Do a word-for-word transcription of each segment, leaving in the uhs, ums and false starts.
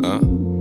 Huh?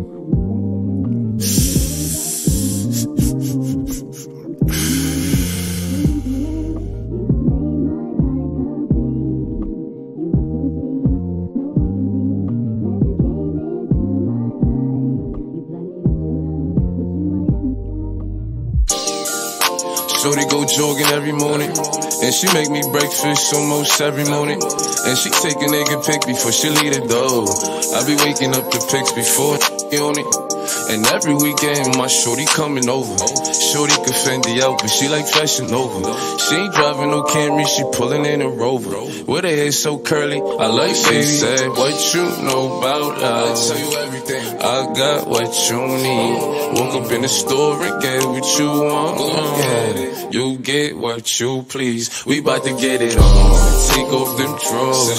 Shawty go jogging every morning, and she make me breakfast almost every morning. And she take a nigga pic before she leave the door. I be waking up the pics before on it. And every weekend my shorty coming over. Shorty could Fendi out, but she like Fashion Nova. She ain't driving no Camry, she pulling in a Rover. With her hair so curly, I like she said, what you know about love? I tell you everything. I got what you need. Woke up in the store and get what you want. Yeah. You get what you please. We bout to get it on. Take off them drawers.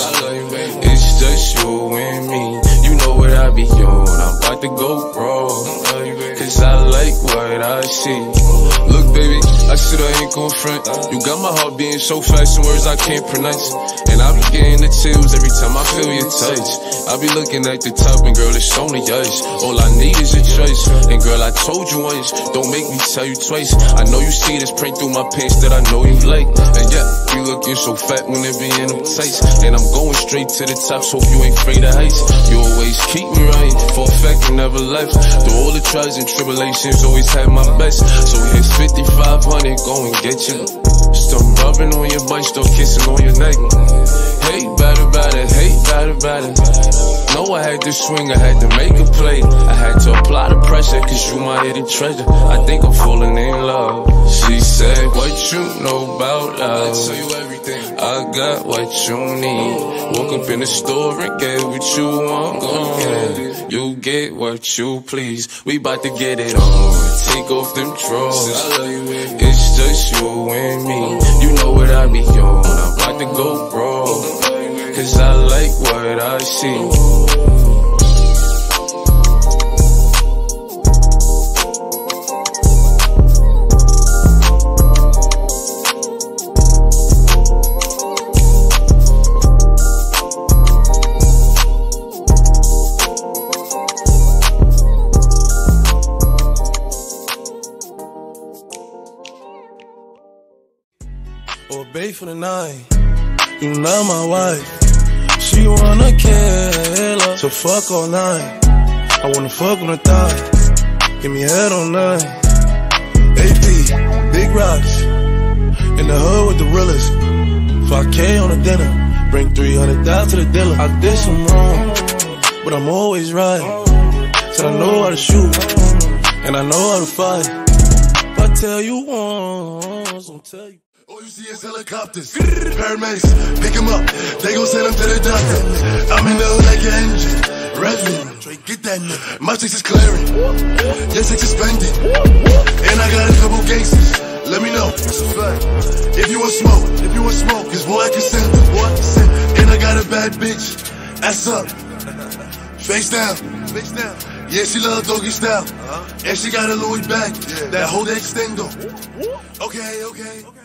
It's just you and me. You know what I be on. I'm about to go raw. Cause I like what I see. Look baby, I said I ain't gon' front. You got my heart beating so fast in words I can't pronounce. And I be getting the chills every time I feel your touch. I be looking at the top and girl it's only us. All I need is your choice. And girl I told you once, don't make me tell you twice. I know you see this print through my pants that I know you like. And yeah, you looking so fat when it be in them tights. And I'm going straight to the top, so hope you ain't afraid of heights. You always keep me right, for a fact you never left. Through all the trials and tribulations, always had my best. So here's fifty-five hundred, go and get you. Start rubbing on your butt, start kissing on your neck. Hate better, better, hate better, better. Know I had to swing, I had to make a play. I had to apply the pressure, cause you my hidden treasure. I think I'm falling in love. She said, what you know about love? I tell you everything. I got what you need. Woke up in the store and get what you want. Yeah. You get what you please. We bout to get it on. Take off them drawers. It's just you and me. You know what I be on. I'm about to go raw. Cause I like what I see. Or babe for the night, you not my wife. She wanna kill her, so fuck all night. I wanna fuck on the thigh, give me head all night. A P, big rocks, in the hood with the realest. five K on the dinner, bring three hundred down to the dealer. I did some wrong, but I'm always right. Said I know how to shoot, and I know how to fight. If I tell you once, I'll tell you. All you see is helicopters, paramedics, pick him up, they gon' send him to the doctor. I'm in the hood like your engine, revving, Trey, get that nigga. My chicks is clearing, your chicks is spending, and I got a couple gangsters, let me know, it's a fact. If you want smoke, if you want smoke, cause boy I can send them, boy I can send them. And I got a bad bitch, ass up, face down, face down. Yeah, she love doggy style, and she got a Louis bag, that whole extendo. Okay, okay, okay.